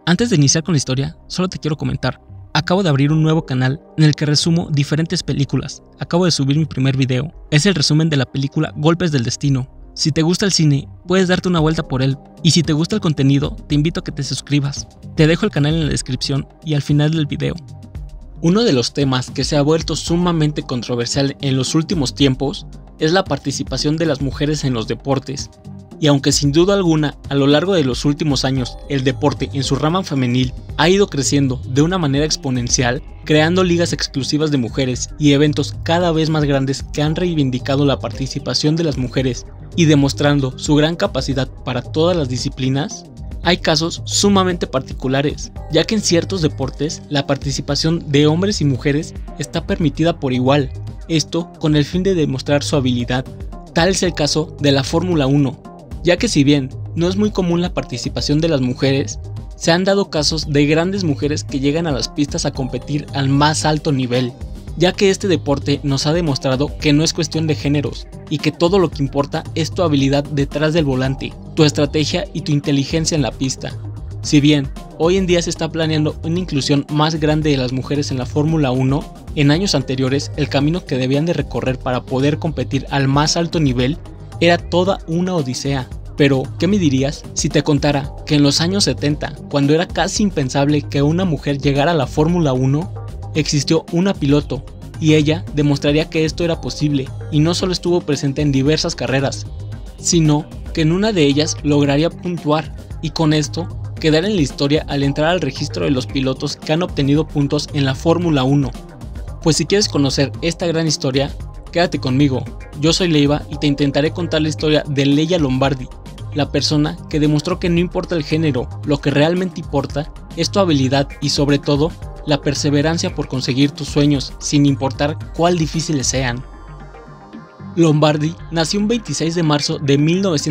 Antes de iniciar con la historia, solo te quiero comentar. Acabo de abrir un nuevo canal en el que resumo diferentes películas. Acabo de subir mi primer video. Es el resumen de la película Golpes del Destino. Si te gusta el cine, puedes darte una vuelta por él. Y si te gusta el contenido, te invito a que te suscribas. Te dejo el canal en la descripción y al final del video. Uno de los temas que se ha vuelto sumamente controversial en los últimos tiempos es la participación de las mujeres en los deportes. Y aunque sin duda alguna a lo largo de los últimos años el deporte en su rama femenil ha ido creciendo de una manera exponencial, creando ligas exclusivas de mujeres y eventos cada vez más grandes que han reivindicado la participación de las mujeres y demostrando su gran capacidad para todas las disciplinas, hay casos sumamente particulares, ya que en ciertos deportes la participación de hombres y mujeres está permitida por igual, esto con el fin de demostrar su habilidad. Tal es el caso de la Fórmula 1, ya que si bien no es muy común la participación de las mujeres, se han dado casos de grandes mujeres que llegan a las pistas a competir al más alto nivel, ya que este deporte nos ha demostrado que no es cuestión de géneros y que todo lo que importa es tu habilidad detrás del volante, tu estrategia y tu inteligencia en la pista. Si bien hoy en día se está planeando una inclusión más grande de las mujeres en la Fórmula 1, en años anteriores el camino que debían de recorrer para poder competir al más alto nivel era toda una odisea. Pero, ¿qué me dirías si te contara que en los años 70, cuando era casi impensable que una mujer llegara a la Fórmula 1, existió una piloto y ella demostraría que esto era posible y no solo estuvo presente en diversas carreras, sino que en una de ellas lograría puntuar y con esto quedar en la historia al entrar al registro de los pilotos que han obtenido puntos en la Fórmula 1? Pues si quieres conocer esta gran historia, quédate conmigo. Yo soy Leiva y te intentaré contar la historia de Leia Lombardi, la persona que demostró que no importa el género, lo que realmente importa es tu habilidad y sobre todo la perseverancia por conseguir tus sueños sin importar cuál difíciles sean. Lombardi nació un 26 de marzo de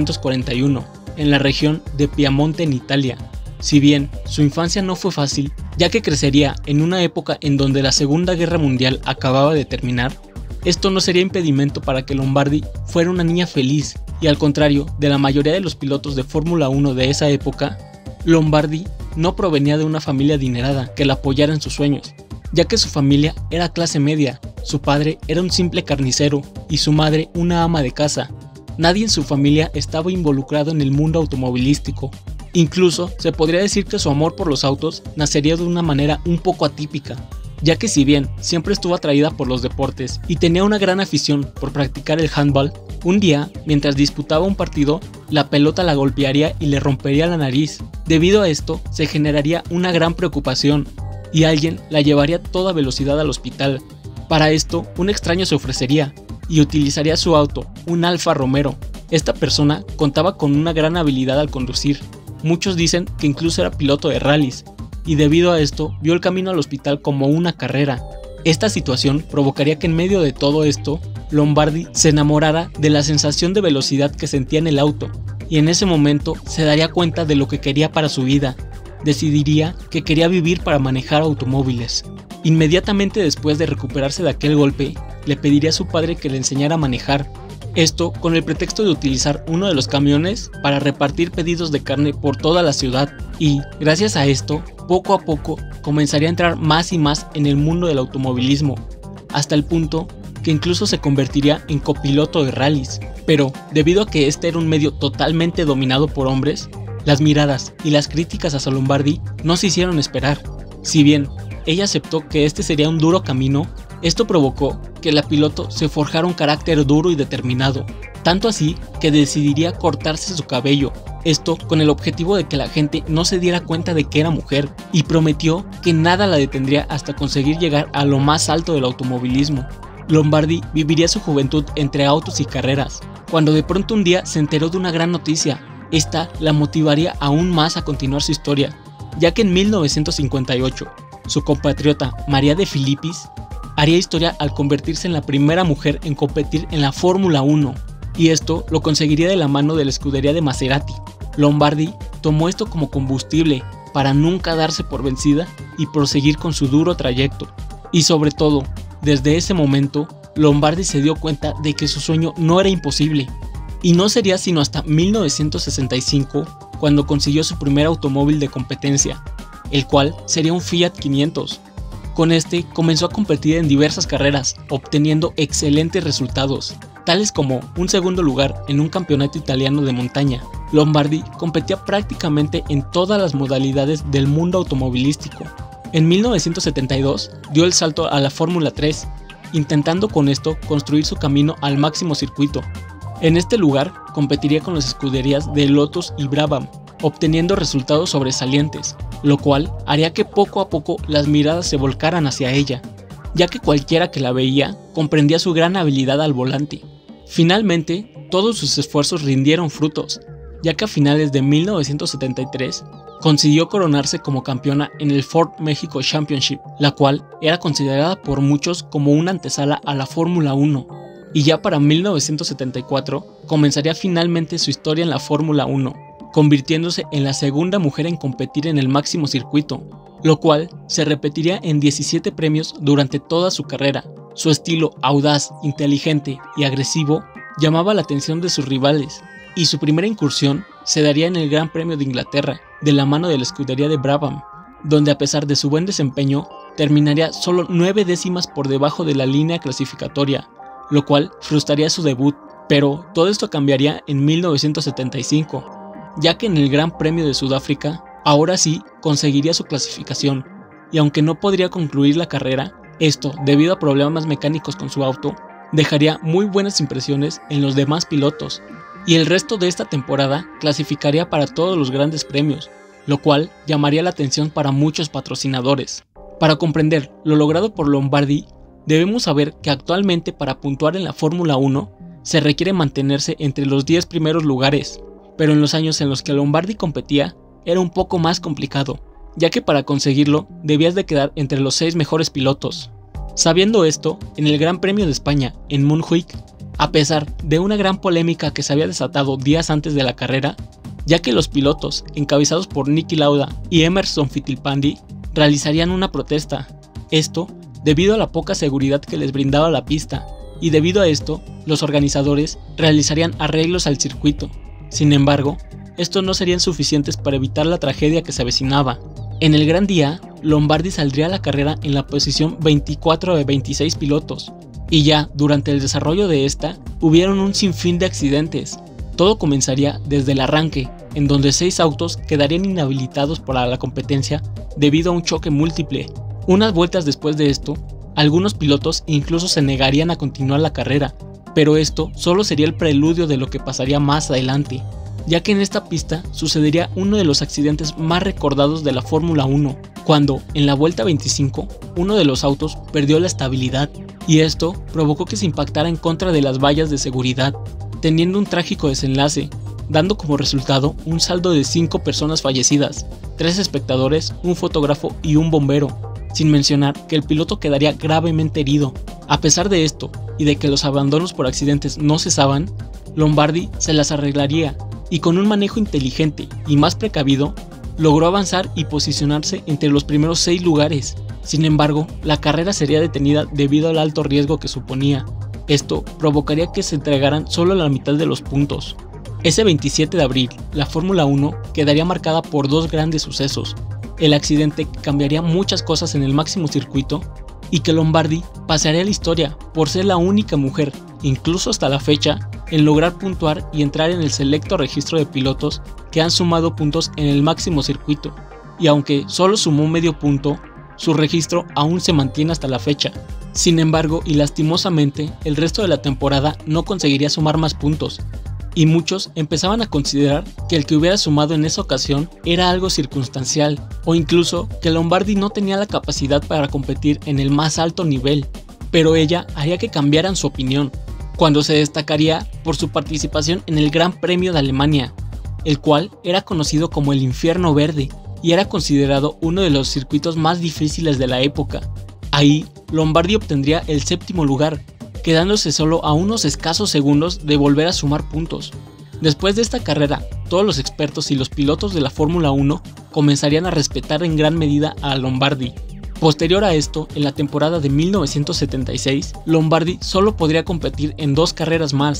1941 en la región de Piamonte en Italia. Si bien su infancia no fue fácil, ya que crecería en una época en donde la Segunda Guerra Mundial acababa de terminar, esto no sería impedimento para que Lombardi fuera una niña feliz, y al contrario de la mayoría de los pilotos de Fórmula 1 de esa época, Lombardi no provenía de una familia adinerada que la apoyara en sus sueños, ya que su familia era clase media, su padre era un simple carnicero y su madre una ama de casa. Nadie en su familia estaba involucrado en el mundo automovilístico. Incluso se podría decir que su amor por los autos nacería de una manera un poco atípica, ya que si bien siempre estuvo atraída por los deportes y tenía una gran afición por practicar el handball, un día, mientras disputaba un partido, la pelota la golpearía y le rompería la nariz. Debido a esto, se generaría una gran preocupación y alguien la llevaría a toda velocidad al hospital. Para esto, un extraño se ofrecería y utilizaría su auto, un Alfa Romero. Esta persona contaba con una gran habilidad al conducir. Muchos dicen que incluso era piloto de rallies, y debido a esto vio el camino al hospital como una carrera. Esta situación provocaría que en medio de todo esto, Lombardi se enamorara de la sensación de velocidad que sentía en el auto, y en ese momento se daría cuenta de lo que quería para su vida. Decidiría que quería vivir para manejar automóviles. Inmediatamente después de recuperarse de aquel golpe, le pediría a su padre que le enseñara a manejar. Esto con el pretexto de utilizar uno de los camiones para repartir pedidos de carne por toda la ciudad, y gracias a esto, poco a poco comenzaría a entrar más y más en el mundo del automovilismo, hasta el punto que incluso se convertiría en copiloto de rallies. Pero debido a que este era un medio totalmente dominado por hombres, las miradas y las críticas hacia Lombardi no se hicieron esperar. Si bien ella aceptó que este sería un duro camino, esto provocó que la piloto se forjara un carácter duro y determinado, tanto así que decidiría cortarse su cabello, esto con el objetivo de que la gente no se diera cuenta de que era mujer, y prometió que nada la detendría hasta conseguir llegar a lo más alto del automovilismo. Lombardi viviría su juventud entre autos y carreras, cuando de pronto un día se enteró de una gran noticia. Esta la motivaría aún más a continuar su historia, ya que en 1958, su compatriota María de Filippis haría historia al convertirse en la primera mujer en competir en la Fórmula 1, y esto lo conseguiría de la mano de la escudería de Maserati. Lombardi tomó esto como combustible para nunca darse por vencida y proseguir con su duro trayecto. Y sobre todo, desde ese momento, Lombardi se dio cuenta de que su sueño no era imposible. Y no sería sino hasta 1965 cuando consiguió su primer automóvil de competencia, el cual sería un Fiat 500. Con este comenzó a competir en diversas carreras, obteniendo excelentes resultados, tales como un segundo lugar en un campeonato italiano de montaña. Lombardi competía prácticamente en todas las modalidades del mundo automovilístico. En 1972 dio el salto a la Fórmula 3, intentando con esto construir su camino al máximo circuito. En este lugar competiría con las escuderías de Lotus y Brabham, obteniendo resultados sobresalientes, lo cual haría que poco a poco las miradas se volcaran hacia ella, ya que cualquiera que la veía comprendía su gran habilidad al volante. Finalmente, todos sus esfuerzos rindieron frutos, ya que a finales de 1973 consiguió coronarse como campeona en el Ford Mexico Championship, la cual era considerada por muchos como una antesala a la Fórmula 1, y ya para 1974 comenzaría finalmente su historia en la Fórmula 1, convirtiéndose en la segunda mujer en competir en el máximo circuito, lo cual se repetiría en 17 premios durante toda su carrera. Su estilo audaz, inteligente y agresivo llamaba la atención de sus rivales, y su primera incursión se daría en el Gran Premio de Inglaterra, de la mano de la escudería de Brabham, donde a pesar de su buen desempeño, terminaría solo 9 décimas por debajo de la línea clasificatoria, lo cual frustraría su debut, pero todo esto cambiaría en 1975, ya que en el Gran Premio de Sudáfrica, ahora sí conseguiría su clasificación, y aunque no podría concluir la carrera, esto, debido a problemas mecánicos con su auto, dejaría muy buenas impresiones en los demás pilotos, y el resto de esta temporada clasificaría para todos los grandes premios, lo cual llamaría la atención para muchos patrocinadores. Para comprender lo logrado por Lombardi, debemos saber que actualmente para puntuar en la Fórmula 1 se requiere mantenerse entre los 10 primeros lugares, pero en los años en los que Lombardi competía era un poco más complicado, ya que para conseguirlo debías de quedar entre los 6 mejores pilotos. Sabiendo esto, en el Gran Premio de España, en Montjuic, a pesar de una gran polémica que se había desatado días antes de la carrera, ya que los pilotos, encabezados por Niki Lauda y Emerson Fittipaldi, realizarían una protesta. Esto debido a la poca seguridad que les brindaba la pista, y debido a esto, los organizadores realizarían arreglos al circuito. Sin embargo, estos no serían suficientes para evitar la tragedia que se avecinaba. En el gran día, Lombardi saldría a la carrera en la posición 24 de 26 pilotos, y ya durante el desarrollo de esta, hubieron un sinfín de accidentes. Todo comenzaría desde el arranque, en donde 6 autos quedarían inhabilitados para la competencia debido a un choque múltiple. Unas vueltas después de esto, algunos pilotos incluso se negarían a continuar la carrera, pero esto solo sería el preludio de lo que pasaría más adelante, ya que en esta pista sucedería uno de los accidentes más recordados de la Fórmula 1, cuando en la vuelta 25 uno de los autos perdió la estabilidad, y esto provocó que se impactara en contra de las vallas de seguridad, teniendo un trágico desenlace, dando como resultado un saldo de 5 personas fallecidas, 3 espectadores, un fotógrafo y un bombero, sin mencionar que el piloto quedaría gravemente herido. A pesar de esto, y de que los abandonos por accidentes no cesaban, Lombardi se las arreglaría, y con un manejo inteligente y más precavido, logró avanzar y posicionarse entre los primeros 6 lugares. Sin embargo, la carrera sería detenida debido al alto riesgo que suponía. Esto provocaría que se entregaran solo la mitad de los puntos. Ese 27 de abril, la Fórmula 1 quedaría marcada por 2 grandes sucesos: el accidente que cambiaría muchas cosas en el máximo circuito, y que Lombardi pasaría a la historia por ser la única mujer, incluso hasta la fecha, en lograr puntuar y entrar en el selecto registro de pilotos que han sumado puntos en el máximo circuito, y aunque solo sumó medio punto, su registro aún se mantiene hasta la fecha. Sin embargo, y lastimosamente, el resto de la temporada no conseguiría sumar más puntos, y muchos empezaban a considerar que el que hubiera sumado en esa ocasión era algo circunstancial, o incluso que Lombardi no tenía la capacidad para competir en el más alto nivel, pero ella haría que cambiaran su opinión, cuando se destacaría por su participación en el Gran Premio de Alemania, el cual era conocido como el Infierno Verde, y era considerado uno de los circuitos más difíciles de la época. Ahí, Lombardi obtendría el 7º lugar, quedándose solo a unos escasos segundos de volver a sumar puntos. Después de esta carrera, todos los expertos y los pilotos de la Fórmula 1 comenzarían a respetar en gran medida a Lombardi. Posterior a esto, en la temporada de 1976, Lombardi solo podría competir en 2 carreras más,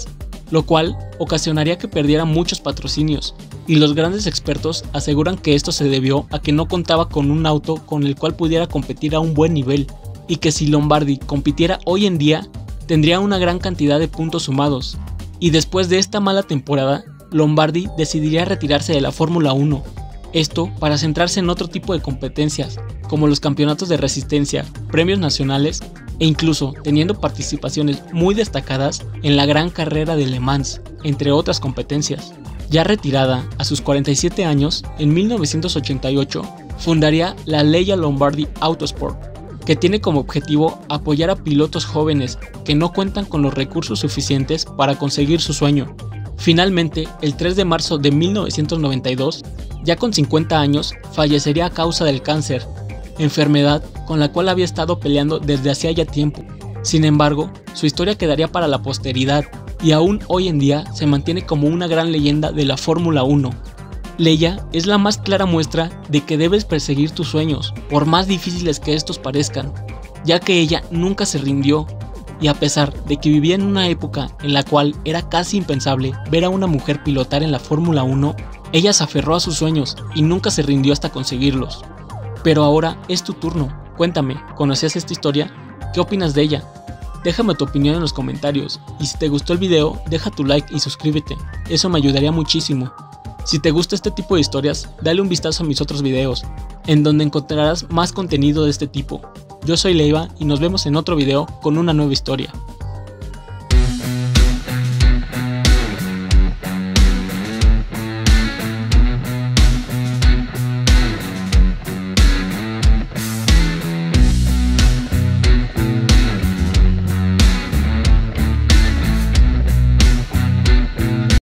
lo cual ocasionaría que perdiera muchos patrocinios, y los grandes expertos aseguran que esto se debió a que no contaba con un auto con el cual pudiera competir a un buen nivel, y que si Lombardi compitiera hoy en día, tendría una gran cantidad de puntos sumados, y después de esta mala temporada, Lombardi decidiría retirarse de la Fórmula 1, esto para centrarse en otro tipo de competencias, como los campeonatos de resistencia, premios nacionales e incluso teniendo participaciones muy destacadas en la gran carrera de Le Mans, entre otras competencias. Ya retirada a sus 47 años, en 1988 fundaría la Leia Lombardi Autosport, que tiene como objetivo apoyar a pilotos jóvenes que no cuentan con los recursos suficientes para conseguir su sueño. Finalmente, el 3 de marzo de 1992, ya con 50 años, fallecería a causa del cáncer, enfermedad con la cual había estado peleando desde hacía ya tiempo. Sin embargo, su historia quedaría para la posteridad y aún hoy en día se mantiene como una gran leyenda de la Fórmula 1. Leia es la más clara muestra de que debes perseguir tus sueños, por más difíciles que estos parezcan, ya que ella nunca se rindió, y a pesar de que vivía en una época en la cual era casi impensable ver a una mujer pilotar en la Fórmula 1, ella se aferró a sus sueños y nunca se rindió hasta conseguirlos. Pero ahora es tu turno, cuéntame, ¿conocías esta historia? ¿Qué opinas de ella? Déjame tu opinión en los comentarios, y si te gustó el video, deja tu like y suscríbete, eso me ayudaría muchísimo. Si te gusta este tipo de historias, dale un vistazo a mis otros videos, en donde encontrarás más contenido de este tipo. Yo soy Leiva y nos vemos en otro video con una nueva historia.